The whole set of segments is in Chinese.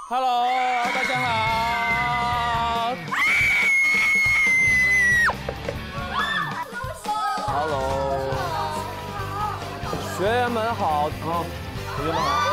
Hello， 大家好。Hello， 学员们好，同学们好。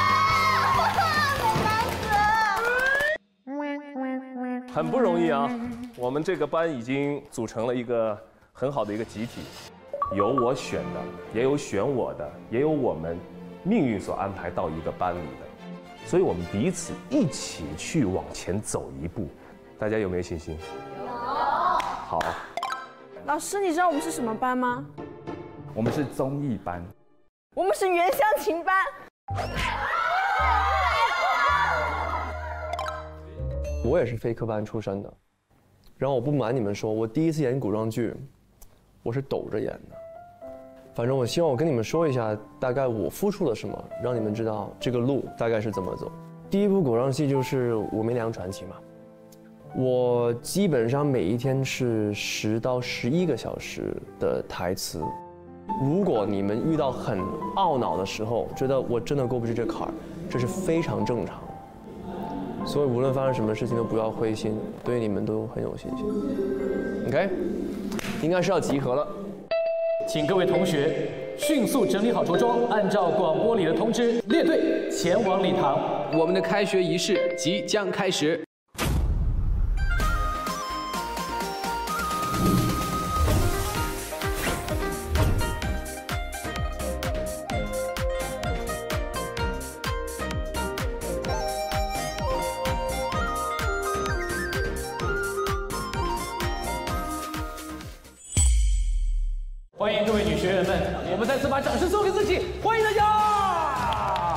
很不容易啊，我们这个班已经组成了一个很好的一个集体，有我选的，也有选我的，也有我们命运所安排到一个班里的，所以我们彼此一起去往前走一步，大家有没有信心？有。好。 老师，你知道我们是什么班吗？ 我们是综艺班。 我们是原乡情班。 我也是非科班出身的，然后我不瞒你们说，我第一次演古装剧，我是抖着演的。反正我希望我跟你们说一下，大概我付出了什么，让你们知道这个路大概是怎么走。第一部古装戏就是《武媚娘传奇》嘛，我基本上每一天是10到11个小时的台词。如果你们遇到很懊恼的时候，觉得我真的过不去这坎儿，这是非常正常的。所以无论发生什么事情都不要灰心，对你们都很有信心。OK， 应该是要集合了。 请各位同学迅速整理好着装，按照广播里的通知列队前往礼堂。 我们的开学仪式即将开始。 欢迎各位女学员们，我们再次把掌声送给自己，欢迎大家！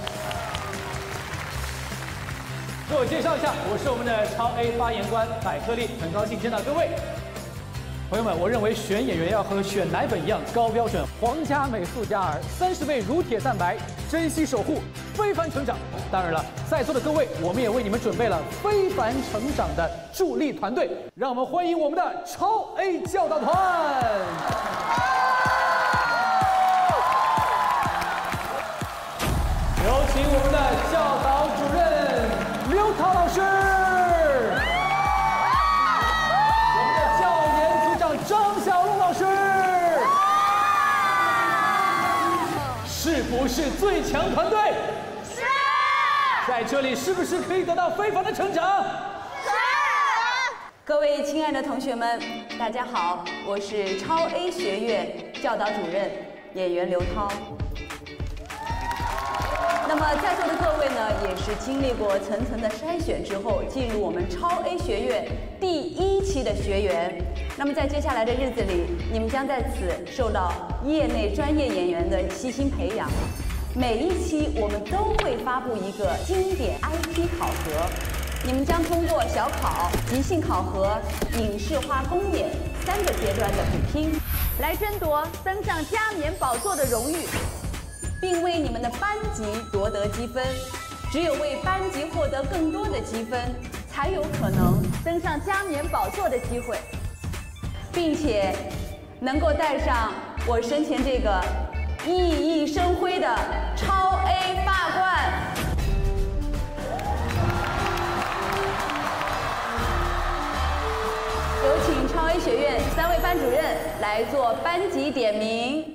自我介绍一下，我是我们的超 A 发言官百克力，很高兴见到各位。朋友们，我认为选演员要和选奶粉一样高标准，皇家美素加尔30倍乳铁蛋白，珍惜守护，非凡成长。当然了，在座的各位，我们也为你们准备了非凡成长的助力团队，让我们欢迎我们的超 A 教导团。有请我们的教导主任刘涛老师，我们的教研组长张小龙老师，是不是最强团队？是。在这里是不是可以得到非凡的成长？是。 各位亲爱的同学们，大家好，我是超 A 学院教导主任演员刘涛。那么在座的各位呢，也是经历过层层的筛选之后，进入我们超 A 学院第1期的学员。那么在接下来的日子里，你们将在此受到业内专业演员的悉心培养。每一期我们都会发布一个经典 IP 考核，你们将通过小考、即兴考核、影视化公演3个阶段的比拼，来争夺登上加冕宝座的荣誉。并为你们的班级夺得积分，只有为班级获得更多的积分，才有可能登上加冕宝座的机会，并且能够带上我身前这个熠熠生辉的超 A 发冠。有请超 A 学院3位班主任来做班级点名。